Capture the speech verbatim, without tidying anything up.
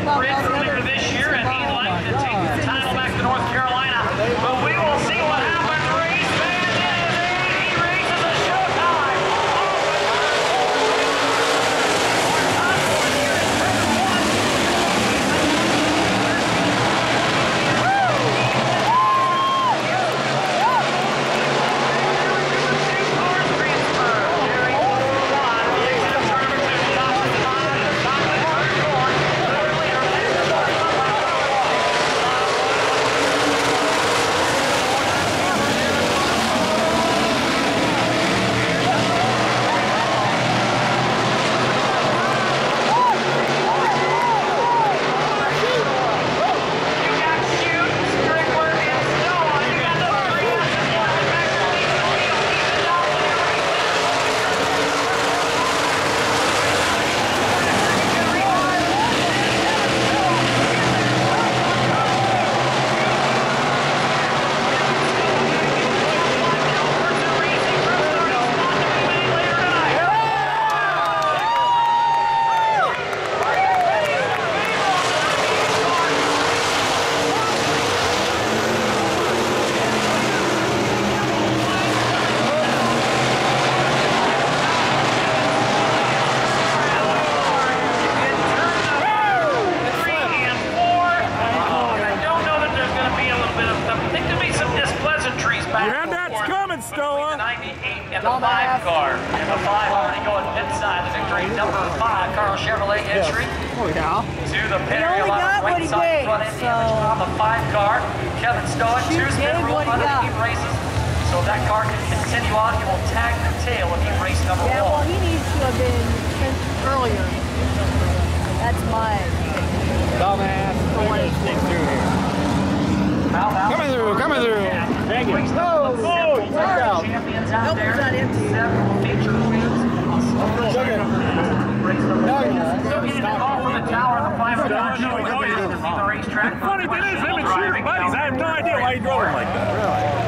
Fritz earlier this year, and he'd like to take the title back to North Carolina. But we will see what happens. Race man is in. He races a showtime. And the five car, and the five already going inside the victory. Number five, Carl Chevrolet entry Oh, yeah. to the pit area. A lot of right side front end damage on the five car. Kevin Stoen, two spin rule under the heat races. So if that car can continue on, he will tag the tail of heat race number yeah, one. well, he needs to have been sent earlier. That's my Dumbass. I want to stick through here. Coming through, coming through. Thank you. Oh, oh, check out. Champions out Nope, there. it's not empty. Several feature wins. Sugar. No, Still getting the call from the tower of the five hundred show. The racetrack. Funny thing is, him and Shearer buddies. I have no idea why he drove him like that. Really?